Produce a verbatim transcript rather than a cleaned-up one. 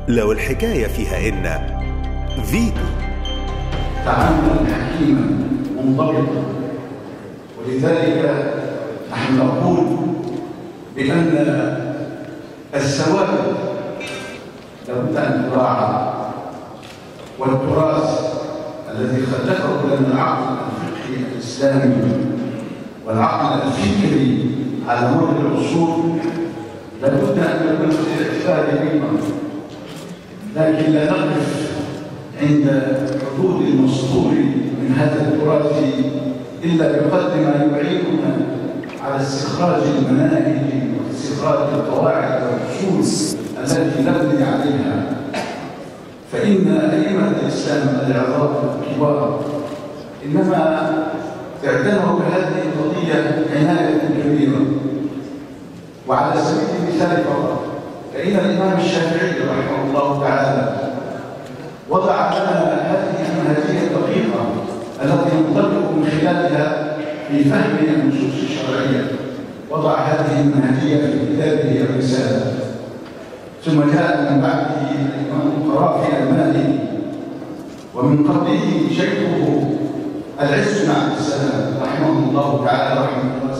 لو الحكاية فيها إن فيتو تعاملا حكيما منضبطا، ولذلك نحن نقول بأن الثوابت لابد أن تراعى، والتراث الذي خلقه لنا العقل الفقهي الإسلامي والعقل الفكري على مر العصور لابد أن يكون في الاحتفال بهما، لكن لا نقف عند حدود المسطور من هذا التراث إلا بقدر ما يعيننا على استخراج المناهج واستخراج القواعد والأصول التي نبني عليها. فإن أئمة الإسلام العظام الكبار إنما اعتنوا بهذه القضية عناية كبيرة. وعلى سبيل المثال فقط فإن الإمام الشافعي رحمه الله تعالى وضع لنا هذه المنهجية الدقيقة التي ننطلق من خلالها في فهم النصوص الشرعية. وضع هذه المنهجية في كتابه الرسالة، ثم جاء من بعده الإمام القرافي المالكي، ومن قبله شيخه العز بن عبد السلام رحمه الله تعالى رحمه الله